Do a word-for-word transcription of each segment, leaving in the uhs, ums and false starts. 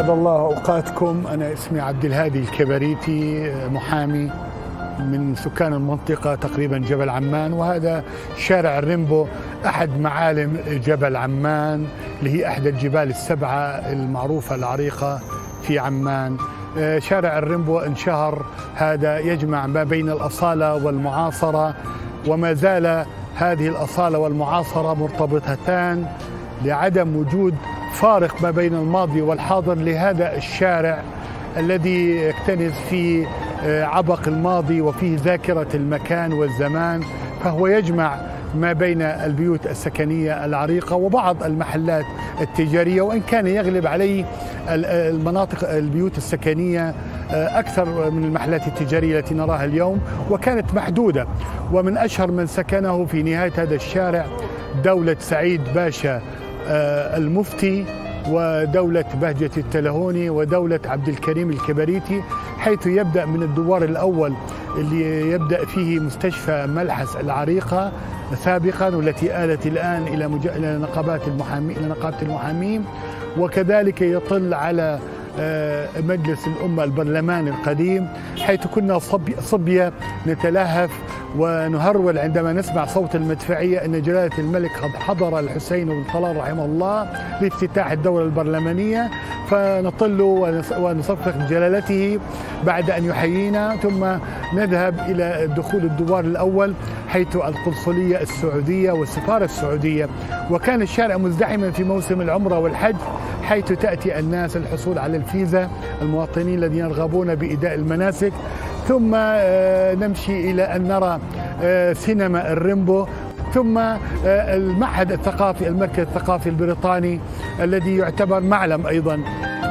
أسعد الله أوقاتكم. أنا اسمي عبد الهادي الكبريتي، محامي من سكان المنطقة تقريبا جبل عمان، وهذا شارع الريمبو أحد معالم جبل عمان اللي هي أحد الجبال السبعة المعروفة العريقة في عمان. شارع الريمبو انشهر، هذا يجمع ما بين الأصالة والمعاصرة، وما زال هذه الأصالة والمعاصرة مرتبطتان لعدم وجود فارق ما بين الماضي والحاضر لهذا الشارع الذي يكتنز في عبق الماضي وفيه ذاكرة المكان والزمان، فهو يجمع ما بين البيوت السكنية العريقة وبعض المحلات التجارية، وإن كان يغلب عليه المناطق البيوت السكنية أكثر من المحلات التجارية التي نراها اليوم، وكانت محدودة. ومن أشهر من سكنه في نهاية هذا الشارع دولة سعيد باشا المفتي، ودولة بهجة التلهوني، ودولة عبد الكريم الكبريتي، حيث يبدأ من الدوار الأول اللي يبدأ فيه مستشفى ملحس العريقة سابقا، والتي آلت الآن إلى مج... إلى نقابات المحامين إلى نقابة المحامين، وكذلك يطل على مجلس الأمة البرلماني القديم، حيث كنا صبي... صبية نتلهف ونهرول عندما نسمع صوت المدفعية أن جلالة الملك حضر الحسين بن طلال رحمه الله لافتتاح الدورة البرلمانية، فنطل ونصفق جلالته بعد أن يحيينا، ثم نذهب إلى دخول الدوار الأول حيث القنصلية السعودية والسفارة السعودية. وكان الشارع مزدحما في موسم العمرة والحج، حيث تأتي الناس الحصول على الفيزا، المواطنين الذين يرغبون بإداء المناسك، ثم نمشي إلى أن نرى سينما الريمبو، ثم المعهد الثقافي المركز الثقافي البريطاني الذي يعتبر معلم أيضا.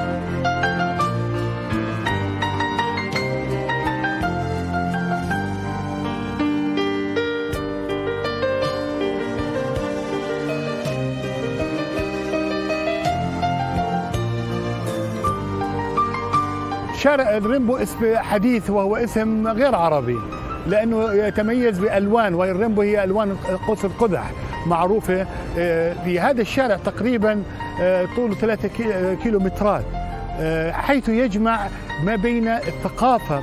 شارع الريمبو اسم حديث وهو اسم غير عربي، لأنه يتميز بألوان، والريمبو هي ألوان قوس القزح معروفة في هذا الشارع تقريبا طوله ثلاثة كيلومترات، حيث يجمع ما بين الثقافة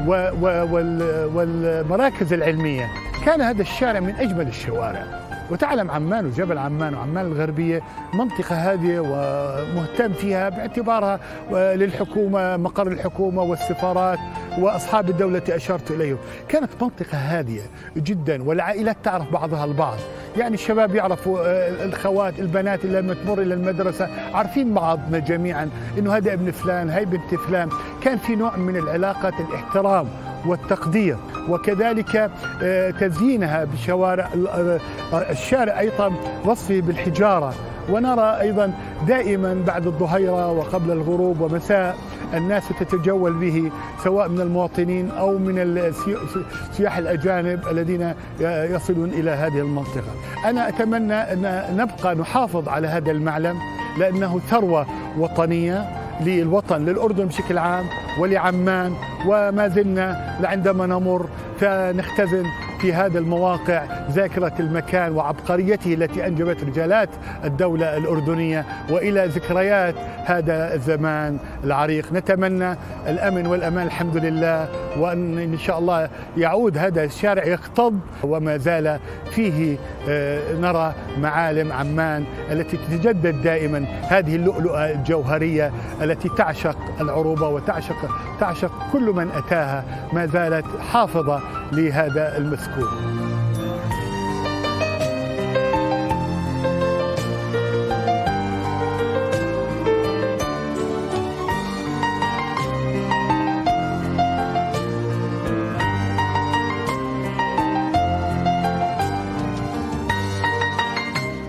والمراكز العلمية. كان هذا الشارع من أجمل الشوارع، وتعلم عمان وجبل عمان وعمان الغربية منطقة هادية ومهتم فيها باعتبارها للحكومة مقر الحكومة والسفارات وأصحاب الدولة التي أشرت إليه. كانت منطقة هادية جدا، والعائلات تعرف بعضها البعض، يعني الشباب يعرفوا الخوات البنات اللي لما تمر إلى المدرسة عارفين بعضنا جميعا إنه هذا ابن فلان هاي بنت فلان. كان في نوع من العلاقة الاحترام والتقدير، وكذلك تزيينها بشوارع الشارع أيضا وصفه بالحجارة. ونرى أيضا دائما بعد الظهيرة وقبل الغروب ومساء الناس تتجول به، سواء من المواطنين أو من السياح الأجانب الذين يصلون إلى هذه المنطقة. أنا أتمنى أن نبقى نحافظ على هذا المعلم، لأنه ثروة وطنية للوطن، للأردن بشكل عام ولعمان، وما زلنا عندما نمر فنختزن في هذا المواقع ذاكرة المكان وعبقريته التي أنجبت رجالات الدولة الأردنية، وإلى ذكريات هذا الزمان العريق. نتمنى الأمن والأمان الحمد لله، وأن إن شاء الله يعود هذا الشارع يختض، وما زال فيه نرى معالم عمان التي تتجدد دائما، هذه اللؤلؤة الجوهرية التي تعشق العروبة وتعشق تعشق كل من أتاها، ما زالت حافظة لهذا المسكون.